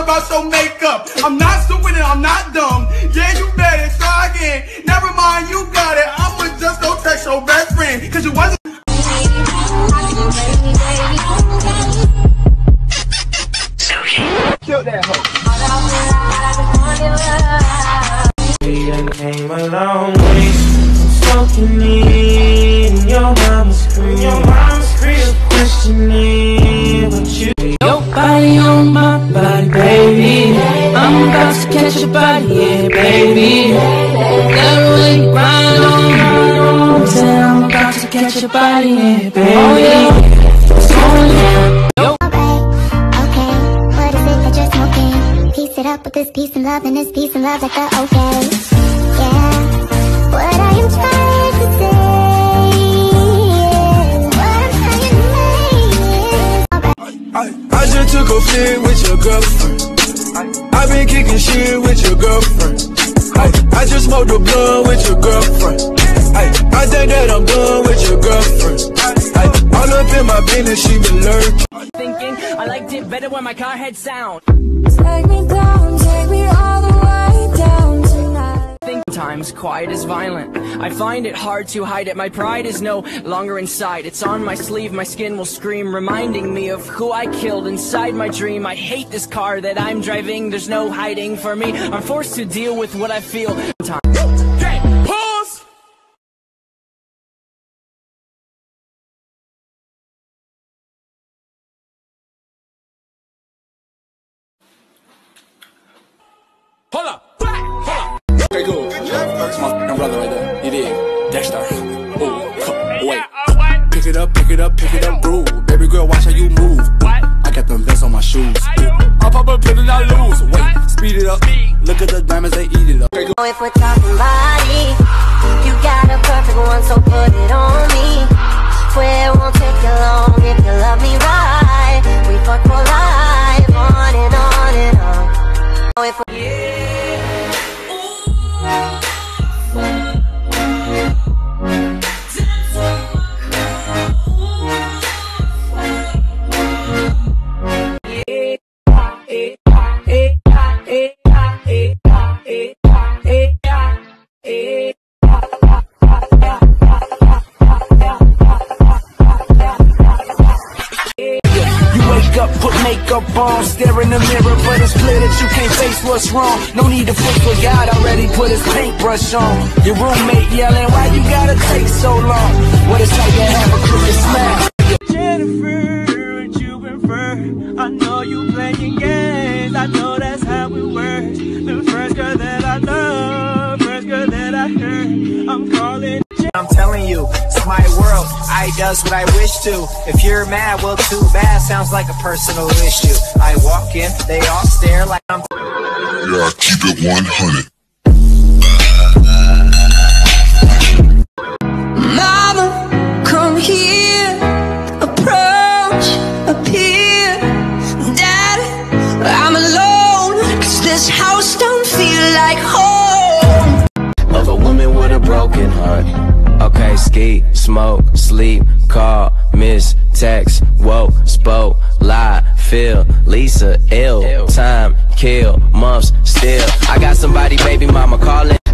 about your makeup. I'm not stupid and I'm not dumb. Yeah, you better try again. Never mind, you got it. I'ma just go text your best friend, cause you wasn't. Kill that hoe. We done came a long way. Soaking in your mama's crib. Your mama's crib. Questioning what you. Your body on my body, baby. I'm about to catch your body, yeah, baby. That way, ride on. I'm about to catch your body, yeah, baby. Oh yeah. With this peace and love, and this peace and love like a okay. Yeah, what I am trying to say is, what I'm trying to say is, I just took a fit with your girlfriend. I been kicking shit with your girlfriend. I just smoked the blunt with your girlfriend. I think that I'm done with your girlfriend. All up in my business, she been lurking. Thinking I liked it better when my car had sound. take me down, take me all the way down tonight. Sometimes quiet is violent. I find it hard to hide it. My pride is no longer inside. It's on my sleeve, my skin will scream, reminding me of who I killed inside my dream. I hate this car that I'm driving. There's no hiding for me. I'm forced to deal with what I feel. Okay, pause. Hold up. Okay, cool. That's my fucking brother right there. You dig? Dexter. Ooh, wait. Pick it up, pick it up, pick it up, bro. Baby girl, watch how you move. I got them vests on my shoes. I'll pop up, put it, I lose. Wait, speed it up. Look at the diamonds, they eat it up. Okay, cool. If we're talking body, you got a perfect one, so put it on me. Swear it won't take you long if you love me right. We fuck for life, on and on and on. If put makeup on, stare in the mirror, but it's clear that you can't face what's wrong. No need to fix what God already put his paintbrush on. Your roommate yelling, why you gotta take so long? What it's like to have a crooked smile. Jennifer, what you prefer? I know you playing games, I know that's how it works. The first girl that I love, first girl that I heard, I'm calling. I'm telling you, it's my world, I does what I wish to. If you're mad, well too bad, sounds like a personal issue. I walk in, they all stare like I'm... Yeah, keep it 100. Mama, come here, approach, appear. Daddy, I'm alone, 'cause this house don't feel like home. Of a woman with a broken heart. Okay, ski, smoke, sleep, call, miss, text, woke, spoke, lie, feel, Lisa, ill, time, kill, months, still. I got somebody, baby mama calling.